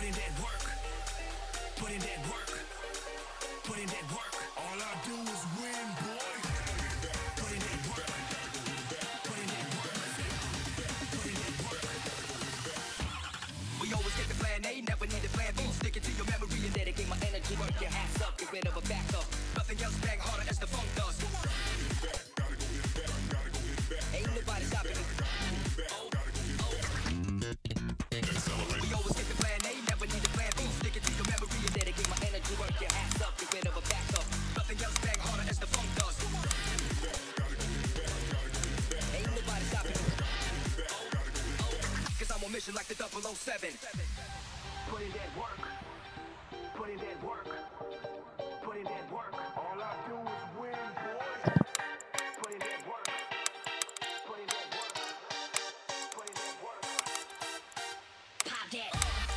in that work. Put in that work. Put in that work. All I do is win, boy. Put in that work. Put in that work. Put in that work. We always get the plan A, never need a plan B. Stick it to your memory and dedicate my energy. Work your ass up, get rid of a backup. Nothing else bang harder as the funk does. Ain't nobody stopping me. We always get the plan A, never need a plan B. Stick it to your memory and dedicate my energy. Work your ass up, get rid of a backup. Nothing else bang harder as the funk does. Ain't nobody stopping me. Cause I'm on mission like the 007. Put in that work. Put in that work. Put in that work. All I do is win, boy. Put in that work. Put in that work. Put in that work. Pop that.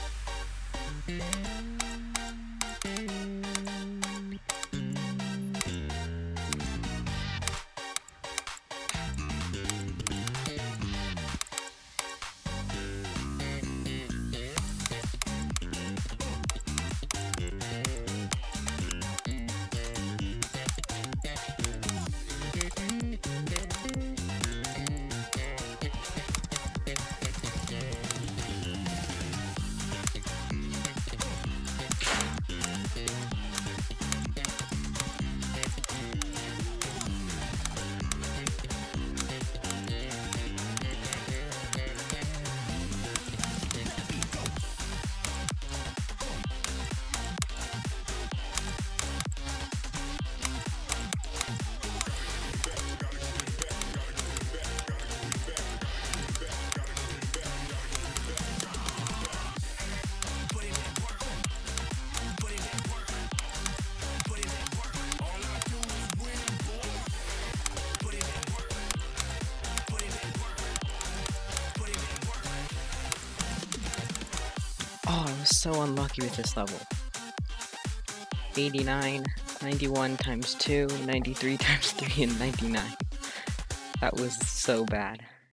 Oh, I was so unlucky with this level. 89, 91 times 2, 93 times 3, and 99. That was so bad.